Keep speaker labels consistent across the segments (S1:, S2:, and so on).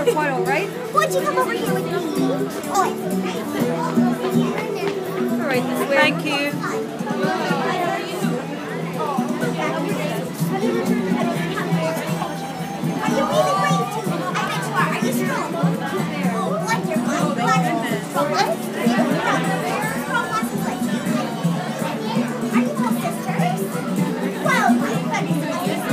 S1: quite all right.
S2: Why don't you come over here with me? Oh,
S1: All right, this way.
S3: Thank you.
S2: Are you really brave too? I bet you are. Are you strong? Oh, wonderful. Wonderful. Are you all sisters? Well, my goodness, my sister.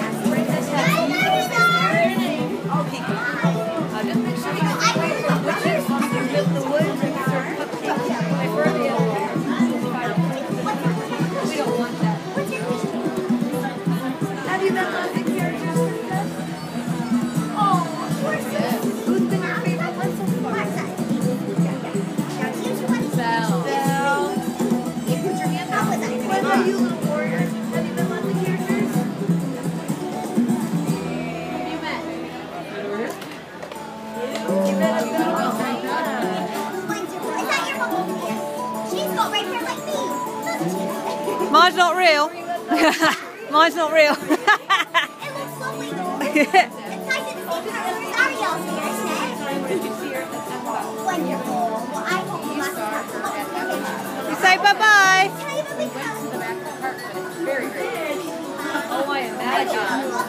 S3: Mine's not real. Mine's not real.
S2: It looks lovely though. It's nice to see Ariel's here today. Wonderful. Well, I hope you must have some pictures.
S3: You say bye-bye.
S2: Can I have a big hug?
S1: Oh, I imagine.